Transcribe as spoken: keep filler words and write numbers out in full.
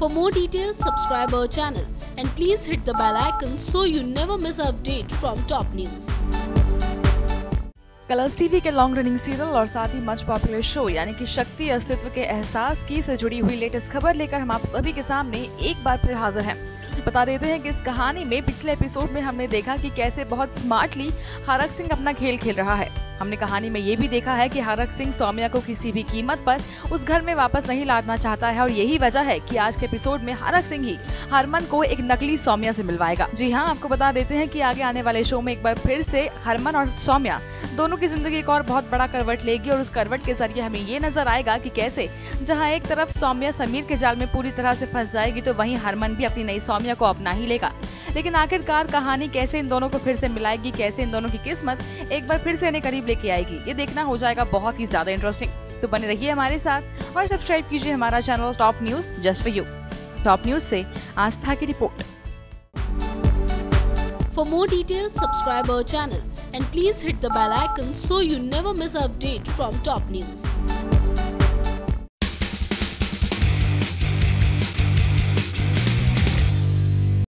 For more details, subscribe our channel and please hit the bell icon so you never miss an update from top news. Colors TV के long running serial और साथ ही much popular show यानी कि शक्ति अस्तित्व के एहसास की से जुड़ी हुई लेटेस्ट खबर लेकर हम आप सभी के सामने एक बार फिर हाजिर हैं। बता देते हैं कि इस कहानी में पिछले एपिसोड में हमने देखा कि कैसे बहुत स्मार्टली हरक सिंह अपना खेल खेल रहा है। हमने कहानी में ये भी देखा है कि हरक सिंह सौम्या को किसी भी कीमत पर उस घर में वापस नहीं लाना चाहता है और यही वजह है कि आज के एपिसोड में हरक सिंह ही हरमन को एक नकली सौम्या से मिलवाएगा। जी हाँ, आपको बता देते हैं कि आगे आने वाले शो में एक बार फिर से हरमन और सौम्या दोनों की जिंदगी एक और बहुत बड़ा करवट लेगी और उस करवट के जरिए हमें ये नजर आएगा कि कैसे जहाँ एक तरफ सौम्या समीर के जाल में पूरी तरह से फंस जाएगी तो वहीं हरमन भी अपनी नई सौम्या को अपना ही लेगा। लेकिन आखिरकार कहानी कैसे इन दोनों को फिर से मिलाएगी, कैसे इन दोनों की किस्मत एक बार फिर से इन्हें करीब लेके आएगी, ये देखना हो जाएगा बहुत ही ज्यादा इंटरेस्टिंग। तो बने रहिए हमारे साथ और सब्सक्राइब कीजिए हमारा channel top news just for you. Top news से आस्था की रिपोर्ट। For more details, subscribe our channel and please hit the bell icon so you never miss an update from top news.